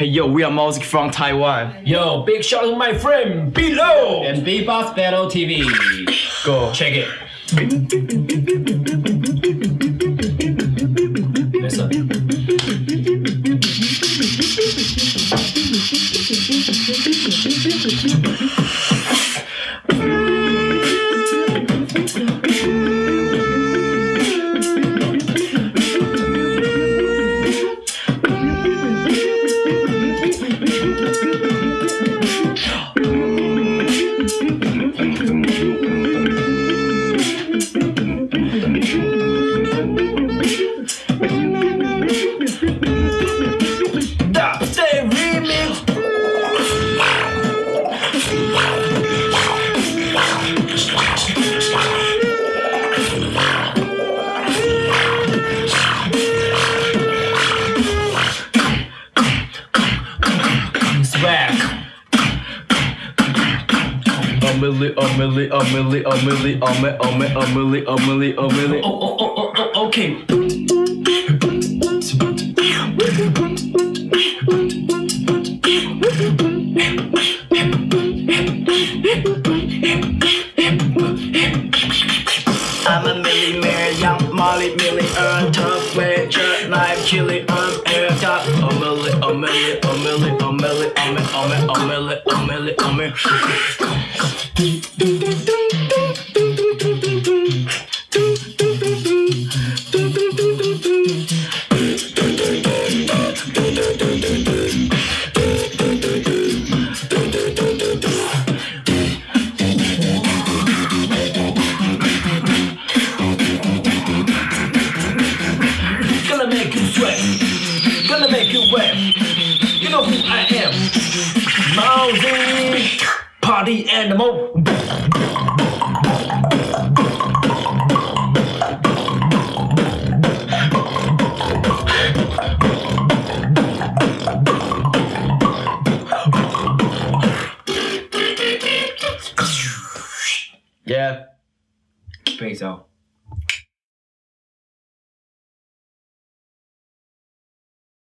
Hey yo, we are music from Taiwan. Yo, big shout out to my friend Below and Beatbox Battle TV. Go check it. Listen. Okay. I'm a millionaire, young Molly, million, tough way, jerk, knife, chili, air, top, a million. Gonna make you sweat, gonna make you wet. You know who I am, Mousy, party animal. Yeah. Peace out.